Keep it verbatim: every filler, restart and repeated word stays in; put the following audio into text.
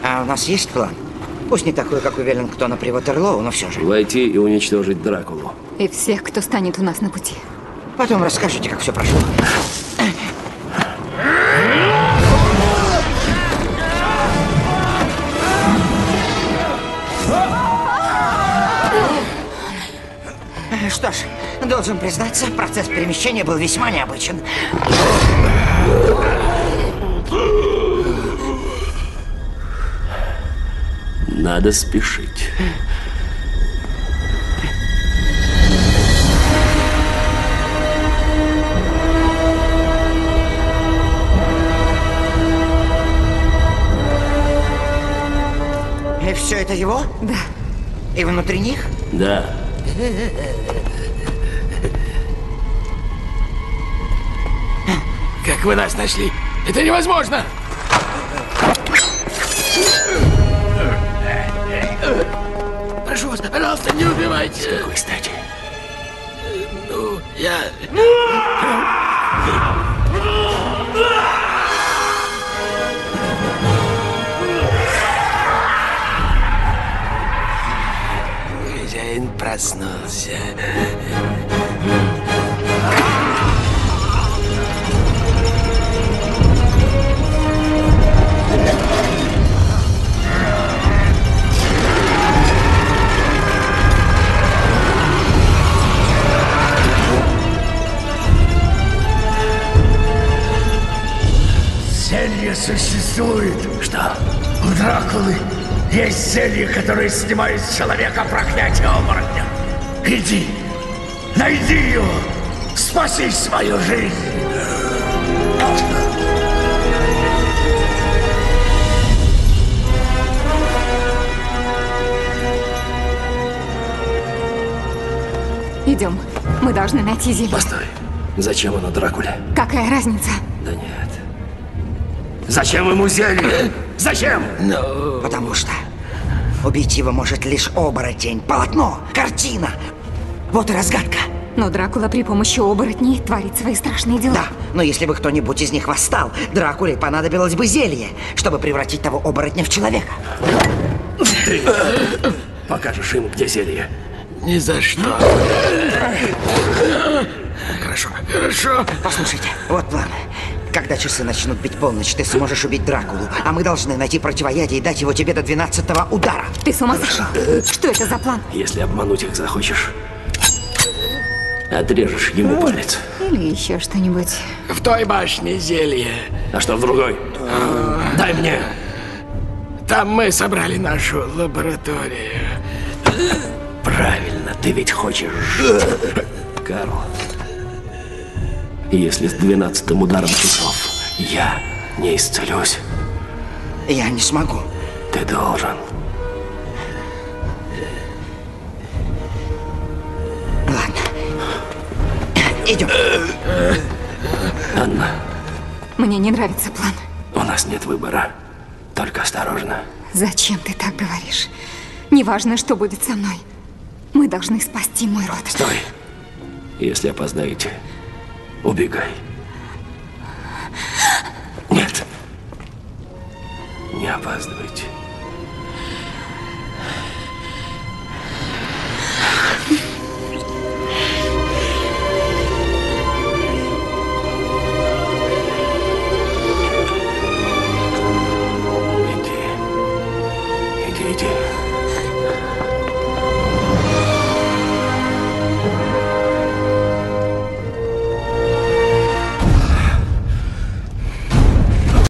А у нас есть план? Пусть не такой, как у Веллингтона при Ватерлоу, но все же. Войти и уничтожить Дракулу. И всех, кто станет у нас на пути. Потом расскажете, как все прошло. Что ж, должен признаться, процесс перемещения был весьма необычен. Надо спешить. И все это его? Да. И внутри них? Да. Как вы нас нашли? Это невозможно! Прошу вас, пожалуйста, не убивайте. С какой стати? Ну, я... Хозяин проснулся. Зелье существует. Что? У Дракулы есть зелье, которое снимает с человека проклятие оборотня. Иди, найди его, спаси свою жизнь. Идем. Мы должны найти зелье. Постой. Зачем оно Дракуле? Какая разница? Да нет. Зачем ему зелье? Зачем? Ну... Потому что убить его может лишь оборотень, полотно, картина. Вот и разгадка. Но Дракула при помощи оборотней творит свои страшные дела. Да, но если бы кто-нибудь из них восстал, Дракуле понадобилось бы зелье, чтобы превратить того оборотня в человека. Ты покажешь им, где зелье? Ни за что. Хорошо, хорошо. Послушайте, вот план. Когда часы начнут бить полночь, ты сможешь убить Дракулу, а мы должны найти противоядие и дать его тебе до двенадцатого удара. Ты с ума сошел? Что это за план? Если обмануть их захочешь, отрежешь ему палец. Или еще что-нибудь. В той башне зелье. А что в другой? Дай мне. Там мы собрали нашу лабораторию. Правильно, ты ведь хочешь. Карл, если с двенадцатым ударом часов я не исцелюсь, Я не смогу. ты должен. Ладно. Идем. Анна, Мне не нравится план. у нас нет выбора. Только осторожно. Зачем ты так говоришь? Неважно, что будет со мной. Мы должны спасти мой род. Стой. Если опоздаете, убегай. Нет. Не опаздывайте.